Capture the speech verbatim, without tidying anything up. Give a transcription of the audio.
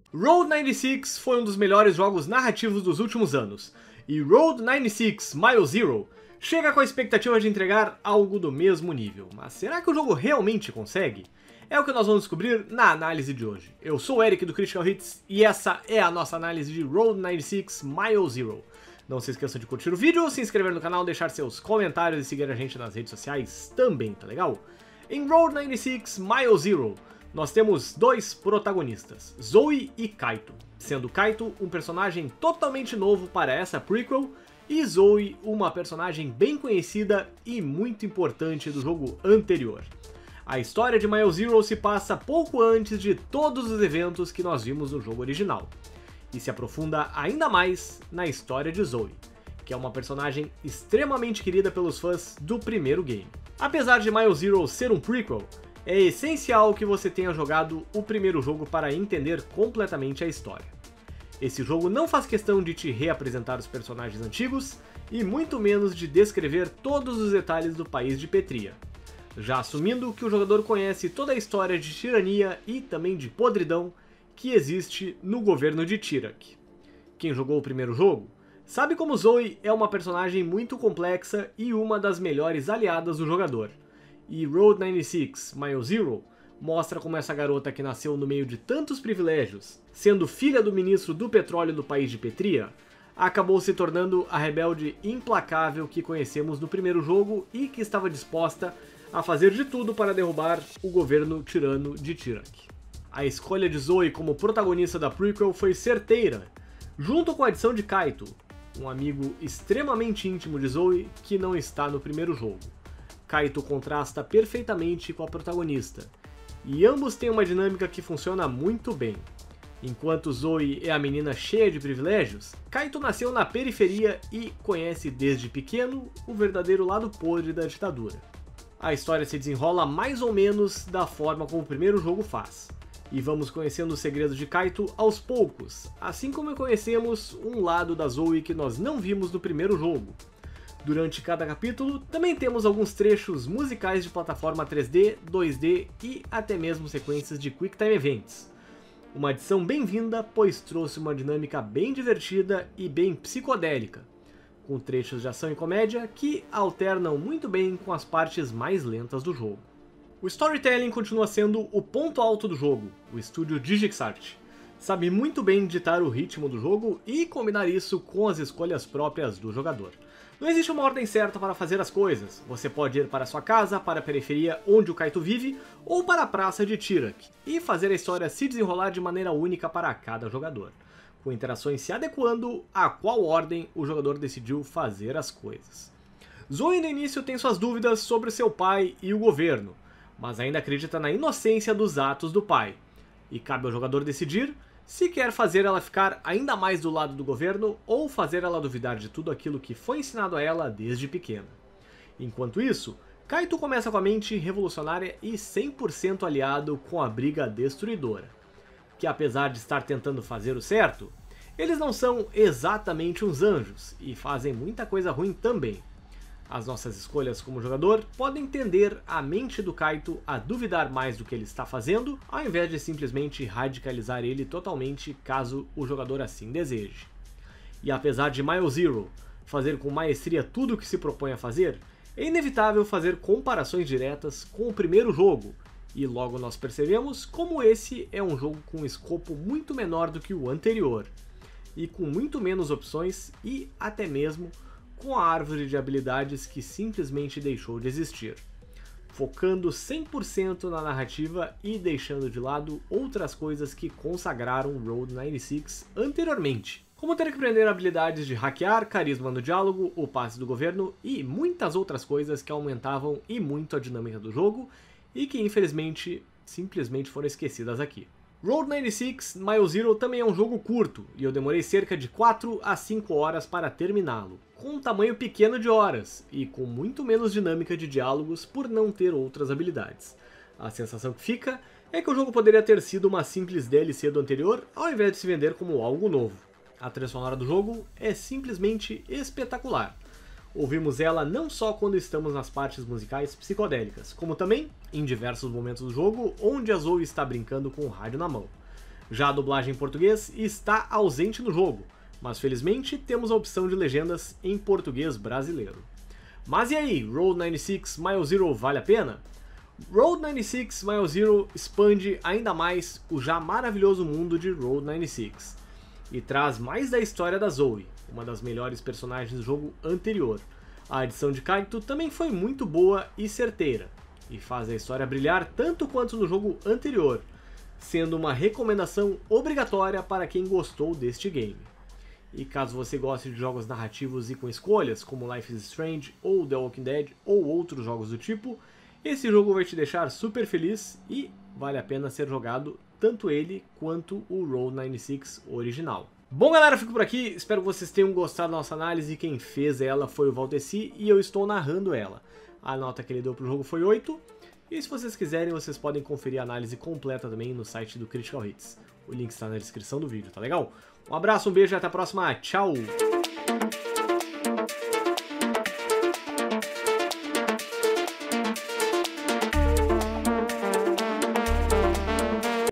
Road noventa e seis foi um dos melhores jogos narrativos dos últimos anos, e Road noventa e seis Mile Zero chega com a expectativa de entregar algo do mesmo nível. Mas será que o jogo realmente consegue? É o que nós vamos descobrir na análise de hoje. Eu sou o Eric do Critical Hits e essa é a nossa análise de Road noventa e seis Mile Zero. Não se esqueçam de curtir o vídeo, se inscrever no canal, deixar seus comentários e seguir a gente nas redes sociais também, tá legal? Em Road noventa e seis Mile Zero, nós temos dois protagonistas, Zoe e Kaito, sendo Kaito um personagem totalmente novo para essa prequel e Zoe uma personagem bem conhecida e muito importante do jogo anterior. A história de Mile Zero se passa pouco antes de todos os eventos que nós vimos no jogo original, e se aprofunda ainda mais na história de Zoe, que é uma personagem extremamente querida pelos fãs do primeiro game. Apesar de Mile Zero ser um prequel, é essencial que você tenha jogado o primeiro jogo para entender completamente a história. Esse jogo não faz questão de te reapresentar os personagens antigos, e muito menos de descrever todos os detalhes do país de Petria, já assumindo que o jogador conhece toda a história de tirania e também de podridão que existe no governo de Tyrak. Quem jogou o primeiro jogo sabe como Zoe é uma personagem muito complexa e uma das melhores aliadas do jogador. E Road noventa e seis Mile Zero mostra como essa garota que nasceu no meio de tantos privilégios, sendo filha do ministro do petróleo do país de Petria, acabou se tornando a rebelde implacável que conhecemos no primeiro jogo e que estava disposta a fazer de tudo para derrubar o governo tirano de Tyrak. A escolha de Zoe como protagonista da prequel foi certeira, junto com a adição de Kaito, um amigo extremamente íntimo de Zoe que não está no primeiro jogo. Kaito contrasta perfeitamente com a protagonista, e ambos têm uma dinâmica que funciona muito bem. Enquanto Zoe é a menina cheia de privilégios, Kaito nasceu na periferia e conhece desde pequeno o verdadeiro lado podre da ditadura. A história se desenrola mais ou menos da forma como o primeiro jogo faz, e vamos conhecendo os segredos de Kaito aos poucos, assim como conhecemos um lado da Zoe que nós não vimos no primeiro jogo. Durante cada capítulo, também temos alguns trechos musicais de plataforma três D, dois D e até mesmo sequências de Quick Time Events. Uma adição bem-vinda, pois trouxe uma dinâmica bem divertida e bem psicodélica, com trechos de ação e comédia que alternam muito bem com as partes mais lentas do jogo. O storytelling continua sendo o ponto alto do jogo. O estúdio DigixArt sabe muito bem ditar o ritmo do jogo e combinar isso com as escolhas próprias do jogador. Não existe uma ordem certa para fazer as coisas. Você pode ir para sua casa, para a periferia onde o Kaito vive, ou para a praça de Tyrak, e fazer a história se desenrolar de maneira única para cada jogador, com interações se adequando a qual ordem o jogador decidiu fazer as coisas. Zoe no início tem suas dúvidas sobre seu pai e o governo, mas ainda acredita na inocência dos atos do pai, e cabe ao jogador decidir se quer fazer ela ficar ainda mais do lado do governo ou fazer ela duvidar de tudo aquilo que foi ensinado a ela desde pequena. Enquanto isso, Kaito começa com a mente revolucionária e cem por cento aliado com a Briga Destruidora, que apesar de estar tentando fazer o certo, eles não são exatamente uns anjos e fazem muita coisa ruim também. As nossas escolhas como jogador podem tender a mente do Kaito a duvidar mais do que ele está fazendo, ao invés de simplesmente radicalizar ele totalmente caso o jogador assim deseje. E apesar de Mile Zero fazer com maestria tudo o que se propõe a fazer, é inevitável fazer comparações diretas com o primeiro jogo, e logo nós percebemos como esse é um jogo com um escopo muito menor do que o anterior, e com muito menos opções e até mesmo com a árvore de habilidades que simplesmente deixou de existir, focando cem por cento na narrativa e deixando de lado outras coisas que consagraram Road noventa e seis anteriormente, como ter que aprender habilidades de hackear, carisma no diálogo, o passe do governo e muitas outras coisas que aumentavam e muito a dinâmica do jogo e que infelizmente simplesmente foram esquecidas aqui. Road noventa e seis Mile Zero também é um jogo curto, e eu demorei cerca de quatro a cinco horas para terminá-lo, com um tamanho pequeno de horas, e com muito menos dinâmica de diálogos por não ter outras habilidades. A sensação que fica é que o jogo poderia ter sido uma simples D L C do anterior, ao invés de se vender como algo novo. A trilha sonora do jogo é simplesmente espetacular. Ouvimos ela não só quando estamos nas partes musicais psicodélicas, como também em diversos momentos do jogo onde a Zoe está brincando com o rádio na mão. Já a dublagem em português está ausente no jogo, mas felizmente temos a opção de legendas em português brasileiro. Mas e aí, Road noventa e seis Mile Zero vale a pena? Road noventa e seis Mile Zero expande ainda mais o já maravilhoso mundo de Road noventa e seis e traz mais da história da Zoe, uma das melhores personagens do jogo anterior. A adição de Kaito também foi muito boa e certeira, e faz a história brilhar tanto quanto no jogo anterior, sendo uma recomendação obrigatória para quem gostou deste game. E caso você goste de jogos narrativos e com escolhas, como Life is Strange ou The Walking Dead ou outros jogos do tipo, esse jogo vai te deixar super feliz e vale a pena ser jogado tanto ele quanto o Road noventa e seis original. Bom galera, eu fico por aqui, espero que vocês tenham gostado da nossa análise. Quem fez ela foi o Valdeci e eu estou narrando ela. A nota que ele deu pro jogo foi oito, e se vocês quiserem vocês podem conferir a análise completa também no site do Critical Hits. O link está na descrição do vídeo, tá legal? Um abraço, um beijo e até a próxima, tchau!